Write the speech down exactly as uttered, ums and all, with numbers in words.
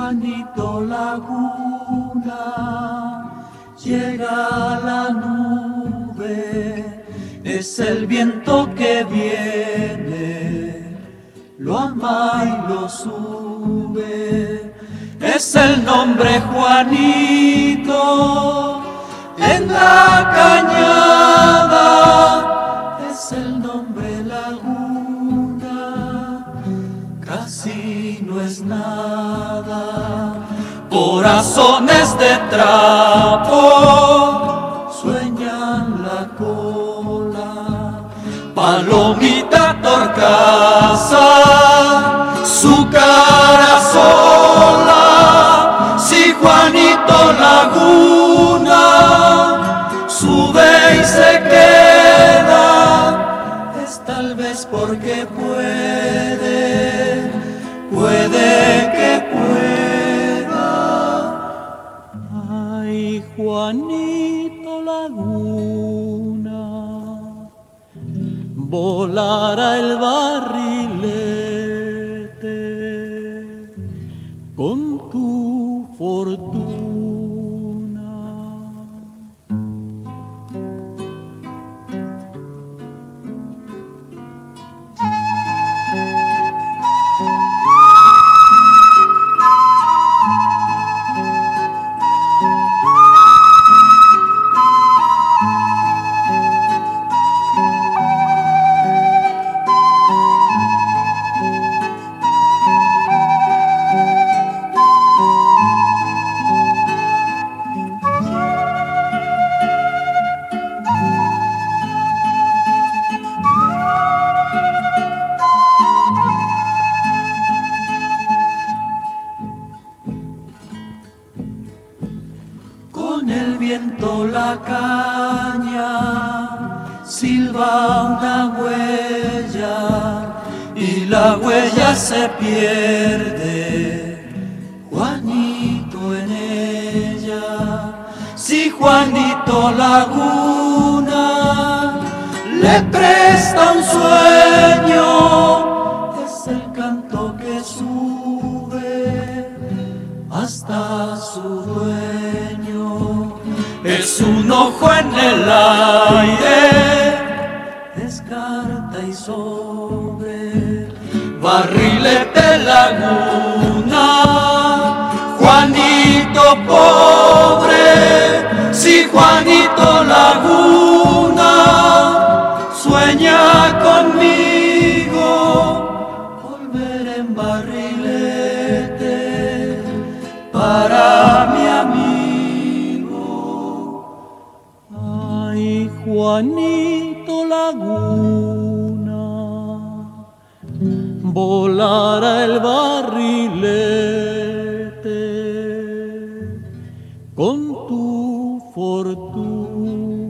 Juanito Laguna, llega la nube, es el viento que viene, lo ama y lo sube, es el nombre Juanito en la cañada, es el nombre Laguna, casi no es nada. Corazones de trapo sueñan la cola, palomita torcaza, su cara sola. Si Juanito Laguna sube y se queda, es tal vez porque puede, puede que pueda. Ay, Juanito Laguna, volará el barrilete con tu fortuna. Con el viento la caña silba una huella y la huella se pierde, Juanito en ella. Si Juanito Laguna le presta un sueño, es el canto que sube hasta su dueño. Es un ojo en el aire, es carta y sobre, barrilete Laguna, Juanito pobre. Si Juanito Laguna sueña conmigo, volver en barrilete para mi amigo. Ay, Juanito Laguna, volará el barrilete con tu fortuna.